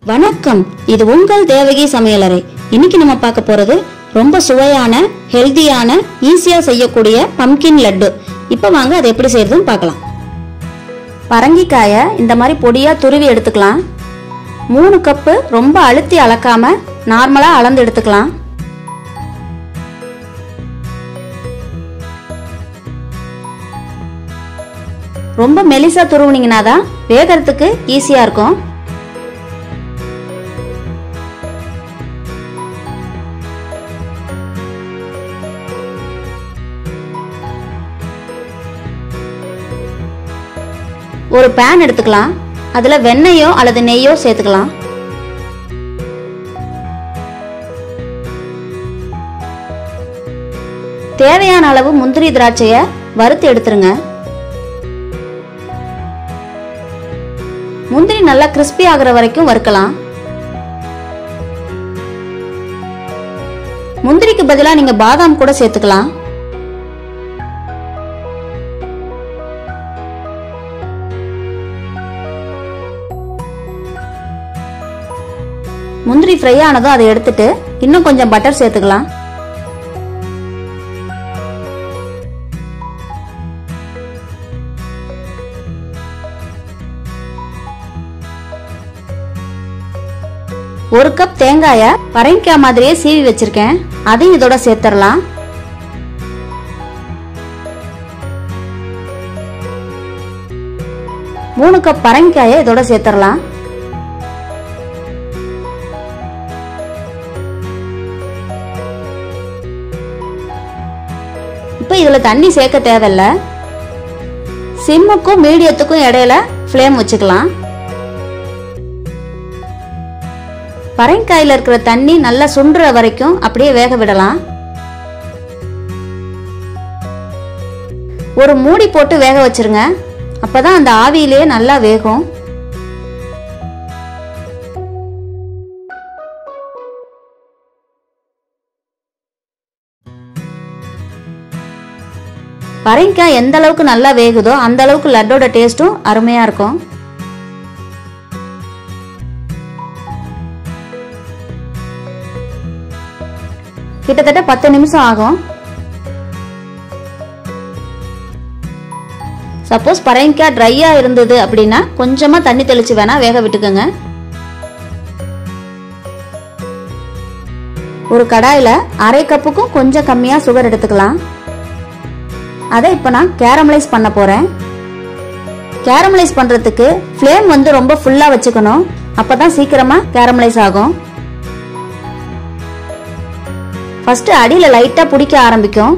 வணக்கம், இது உங்கள் தேவகி சமையலறை. இன்னைக்கு நம்ம பார்க்க போறது ரொம்ப சுவையான, ஹெல்தியான, ஈஸியா செய்யக்கூடிய பம்கின் லட்டு. இப்போ வாங்க அதை எப்படி செய்யறதுன்னு பார்க்கலாம். பரங்கிக்காயை இந்த மாதிரி பொடியா துருவி எடுத்துக்கலாம். 3 கப்பு ரொம்ப அழுத்தி அளக்காம நார்மலா அளந்து எடுத்துக்கலாம். ரொம்ப மெலிசா துருவினீங்கன்னா தான் வேகறதுக்கு ஈஸியா இருக்கும். ஒரு பேன் எடுத்துக்கலாம். அதுல வெண்ணெயோ அல்லது நெய்யோ சேர்த்துக்கலாம். தேவையான அளவு முந்திரி திராட்சையை வறுத்து எடுத்துருங்க. முந்திரி நல்லா கிறிஸ்பி ஆகுற வரைக்கும் வறுக்கலாம். முந்திரிக்கு பதிலா நீங்க பாதாம் கூட சேர்த்துக்கலாம். முந்திரி ஃப்ரை ஆனதும் அதை எடுத்துட்டு இன்னும் கொஞ்சம் பட்டர் சேர்த்துக்கலாம். ஒரு கப் தேங்காயை பரங்கிக்காய் மாதிரியே சீவி வச்சிருக்கேன். அதையும் இதோட சேர்த்துடலாம். மூணு கப் பரங்கிக்காயை இதோட சேர்த்துடலாம். இப்போ இதுல தண்ணி சேர்க்க தேவையில்ல. சிம்முக்கும் மீடியத்துக்கும் இடையில ஃப்ளேம் வச்சுக்கலாம். பரங்கிக்காயில இருக்கிற தண்ணி நல்லா சுண்டுற வரைக்கும் அப்படியே வேக விடலாம். ஒரு மூடி போட்டு வேக வச்சிருங்க. அப்பதான் அந்த ஆவியிலேயே நல்லா வேகும். பரங்கிக்காய் எந்த அளவுக்கு நல்லா வேகுதோ அந்த அளவுக்கு லட்டோட டேஸ்டும் அருமையா இருக்கும். கிட்டத்தட்ட 10 நிமிஷம் ஆகும். சப்போஸ் பரங்கிக்காய் ட்ரையா இருந்தது அப்படின்னா கொஞ்சமா தண்ணி தெளிச்சு வேணா வேக விட்டுக்கோங்க. ஒரு கடாயில அரை கப்புக்கும் கொஞ்சம் கம்மியா சுகர் எடுத்துக்கலாம். அதை இப்ப நான் கேரமலைஸ் பண்ண போறேன். கேரமலைஸ் பண்றதுக்கு ஃப்ளேம் ரொம்ப ஃபுல்லா வச்சுக்கணும். அப்பதான் சீக்கிரமா கேரமலைஸ் ஆகும். ஃபர்ஸ்ட் அடியில லைட்டா பிடிக்க ஆரம்பிக்கும்.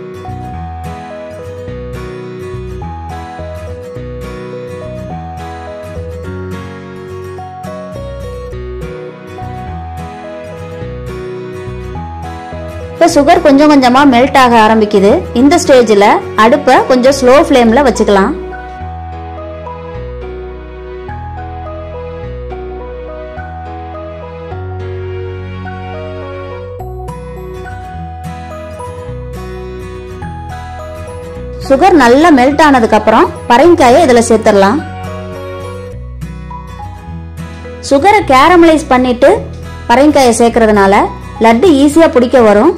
இப்ப சுகர் கொஞ்சம் கொஞ்சமா மெல்ட் ஆக ஆரம்பிக்குது. இந்த ஸ்டேஜ்ல அடுப்பை கொஞ்சம் ஸ்லோ ஃப்ளேம்ல வச்சுக்கலாம். சுகர் நல்லா மெல்ட் ஆனதுக்கு அப்புறம் பரங்கிக்காயை இதுல சேர்த்துடலாம். சுகரை கேரமலைஸ் பண்ணிட்டு பரங்கிக்காயை சேர்க்கறதுனால லட்டு ஈஸியா பிடிக்க வரும்.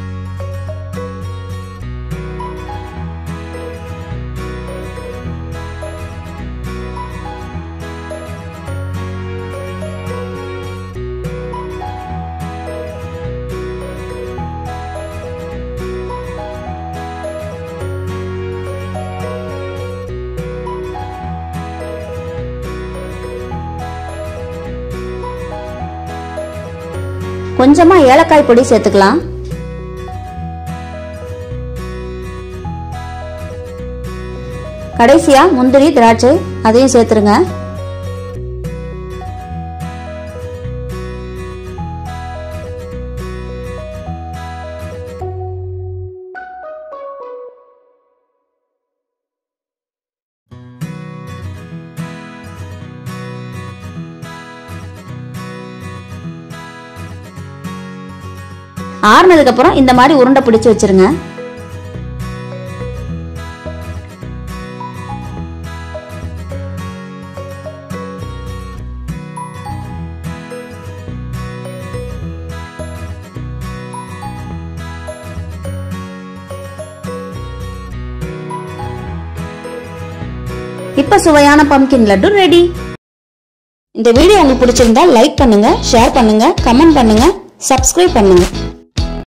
கொஞ்சமா ஏலக்காய் பொடி சேர்த்துக்கலாம். கடைசியா முந்திரி திராட்சை அதையும் சேர்த்துருங்க. ஆறுனதுக்கு அப்புறம் இந்த மாதிரி உருண்டை பிடிச்சு வச்சிருங்க. இப்ப சுவையான பம்கின் லட்டு ரெடி. இந்த வீடியோ உங்களுக்கு பிடிச்சிருந்தா லைக் பண்ணுங்க, ஷேர் பண்ணுங்க, கமெண்ட் பண்ணுங்க, சப்ஸ்கிரைப் பண்ணுங்க.